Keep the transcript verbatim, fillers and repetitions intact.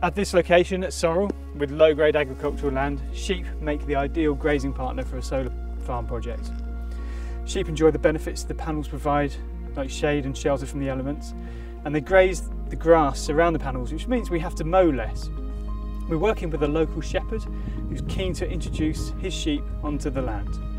At this location at Sorel, with low-grade agricultural land, sheep make the ideal grazing partner for a solar farm project. Sheep enjoy the benefits the panels provide, like shade and shelter from the elements, and they graze the grass around the panels, which means we have to mow less. We're working with a local shepherd who's keen to introduce his sheep onto the land.